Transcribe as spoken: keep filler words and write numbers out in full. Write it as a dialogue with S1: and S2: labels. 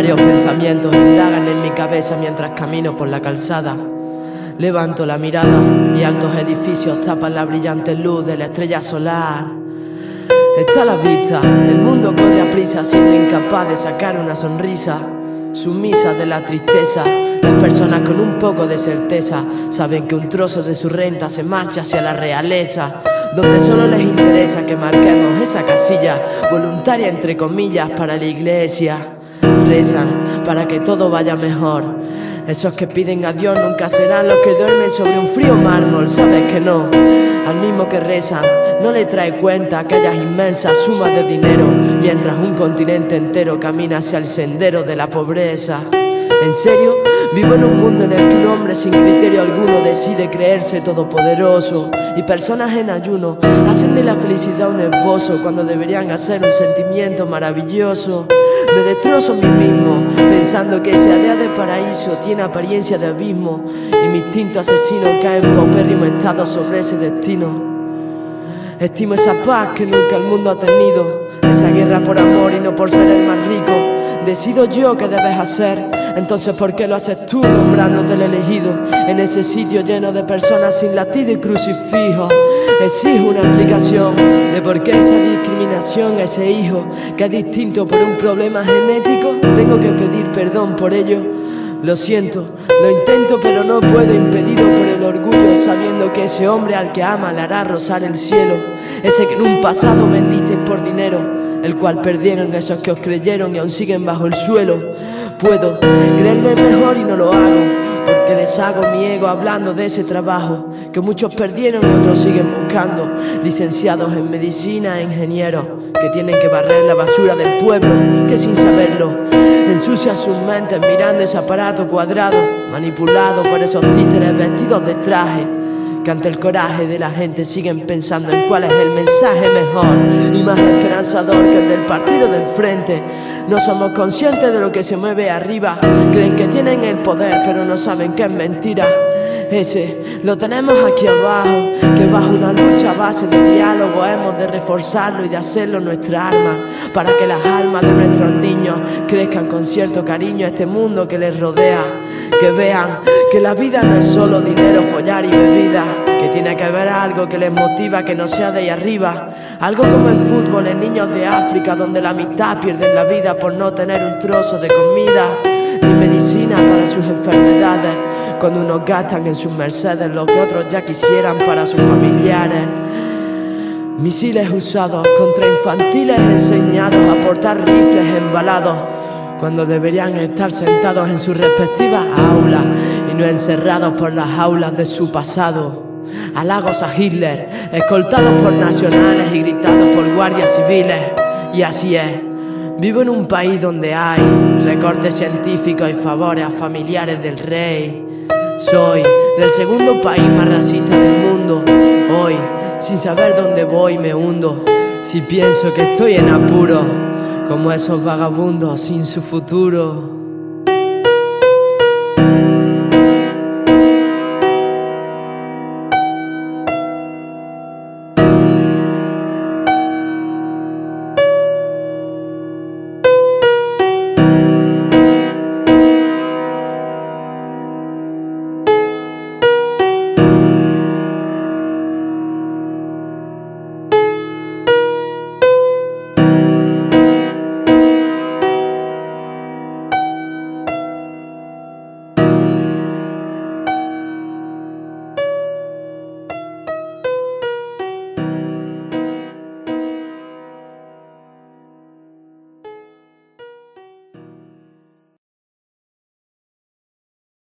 S1: Varios pensamientos indagan en mi cabeza mientras camino por la calzada. Levanto la mirada y altos edificios tapan la brillante luz de la estrella solar. Está a la vista, el mundo corre a prisa, siendo incapaz de sacar una sonrisa. Sumisa de la tristeza, las personas con un poco de certeza saben que un trozo de su renta se marcha hacia la realeza, donde solo les interesa que marquemos esa casilla voluntaria entre comillas para la iglesia. Rezan para que todo vaya mejor. Esos que piden a Dios nunca serán los que duermen sobre un frío mármol. Sabes que no, al mismo que rezan no le trae cuenta aquellas inmensas sumas de dinero, mientras un continente entero camina hacia el sendero de la pobreza. ¿En serio? Vivo en un mundo en el que un hombre sin criterio alguno decide creerse todopoderoso, y personas en ayuno hacen de la felicidad un esbozo cuando deberían hacer un sentimiento maravilloso. Me destrozo a mí mismo pensando que ese área de paraíso tiene apariencia de abismo, y mi instinto asesino cae en paupérrimo estado sobre ese destino. Estimo esa paz que nunca el mundo ha tenido, esa guerra por amor y no por ser el más rico. Decido yo qué debes hacer, entonces ¿por qué lo haces tú nombrándote el elegido? En ese sitio lleno de personas sin latido y crucifijo, exijo una explicación de por qué esa discriminación a ese hijo que es distinto por un problema genético. Tengo que pedir perdón por ello. Lo siento, lo intento pero no puedo, impedido por el orgullo, sabiendo que ese hombre al que ama le hará rozar el cielo. Ese que en un pasado vendisteis por dinero, el cual perdieron esos que os creyeron y aún siguen bajo el suelo. Puedo creerme mejor y no lo hago, porque deshago mi ego hablando de ese trabajo que muchos perdieron y otros siguen buscando. Licenciados en medicina e ingenieros que tienen que barrer la basura del pueblo, que sin saberlo ensucian sus mentes mirando ese aparato cuadrado, manipulado por esos títeres vestidos de traje, que ante el coraje de la gente siguen pensando en cuál es el mensaje mejor y más esperanzador que el del partido de enfrente. No somos conscientes de lo que se mueve arriba, creen que tienen el poder pero no saben que es mentira. Ese lo tenemos aquí abajo, que bajo una lucha a base de diálogo hemos de reforzarlo y de hacerlo nuestra arma, para que las almas de nuestros niños crezcan con cierto cariño a este mundo que les rodea. Que vean que la vida no es solo dinero, follar y bebida, que tiene que haber algo que les motiva, que no sea de ahí arriba. Algo como el fútbol en niños de África, donde la mitad pierden la vida por no tener un trozo de comida ni medicina para sus enfermedades, cuando unos gastan en sus Mercedes lo que otros ya quisieran para sus familiares. Misiles usados contra infantiles enseñados a portar rifles embalados, cuando deberían estar sentados en sus respectivas aulas y no encerrados por las aulas de su pasado. Halagos a Hitler, escoltados por nacionales y gritados por guardias civiles. Y así es, vivo en un país donde hay recortes científicos y favores a familiares del rey. Soy del segundo país más racista del mundo. Hoy, sin saber dónde voy, me hundo. Si pienso que estoy en apuro, como esos vagabundos sin su futuro.